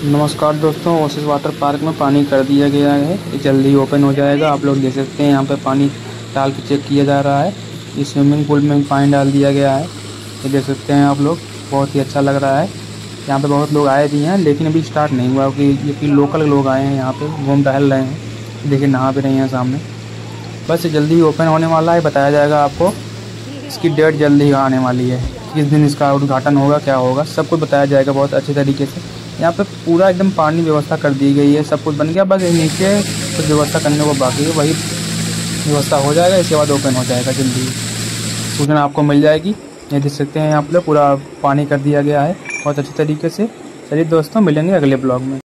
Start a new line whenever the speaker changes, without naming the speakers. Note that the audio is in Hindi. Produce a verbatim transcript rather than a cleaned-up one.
नमस्कार दोस्तों, ओसिस वाटर पार्क में पानी कर दिया गया है। ये जल्दी ओपन हो जाएगा। आप लोग देख सकते हैं यहाँ पे पानी डाल के चेक किया जा रहा है। ये स्विमिंग पूल में पानी डाल दिया गया है। ये देख सकते हैं आप लोग, बहुत ही अच्छा लग रहा है। यहाँ पे बहुत लोग आए भी हैं, लेकिन अभी स्टार्ट नहीं हुआ क्योंकि ये लोकल लोग आए हैं, यहाँ पे घूम टहल रहे हैं। देखिए नहा भी रहे हैं सामने। बस जल्दी ही ओपन होने वाला है। बताया जाएगा आपको, इसकी डेट जल्दी ही आने वाली है। किस दिन इसका उद्घाटन होगा, क्या होगा, सब कुछ बताया जाएगा बहुत अच्छे तरीके से। यहाँ पे पूरा एकदम पानी व्यवस्था कर दी गई है, सब कुछ बन गया। बस नीचे कुछ व्यवस्था करने को बाकी है, वही व्यवस्था हो जाएगा। इसके बाद ओपन हो जाएगा जल्दी। सूचना आपको मिल जाएगी। ये देख सकते हैं यहाँ पे पूरा पानी कर दिया गया है बहुत अच्छे तरीके से। चलिए दोस्तों, मिलेंगे अगले ब्लॉग में।